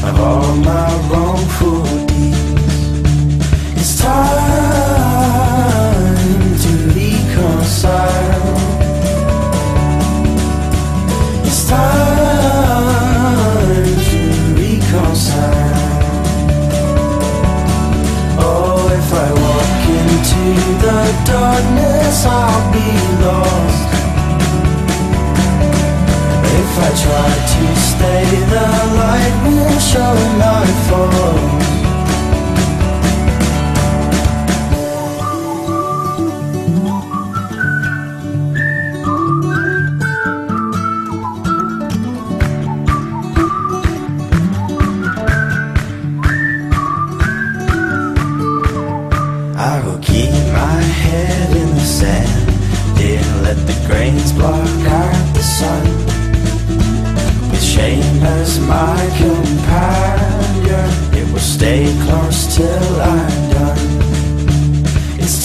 of all my wrongful deeds. It's time to reconcile. It's time to reconcile. Oh, if I walk into the darkness, I'll be lost. If I try to stay, the light will show my fall. I will keep my head in the sand, didn't let the grains block out the sun. With shame as my companion, it will stay close till I'm done. It's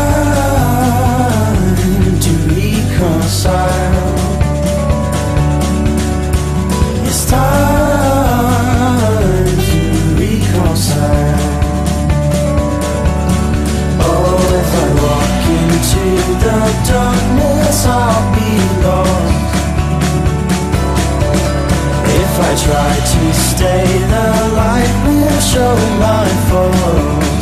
time to reconcile. It's time to reconcile. If I walk into the darkness, I'll be lost. If I try to stay, the light will show my fall.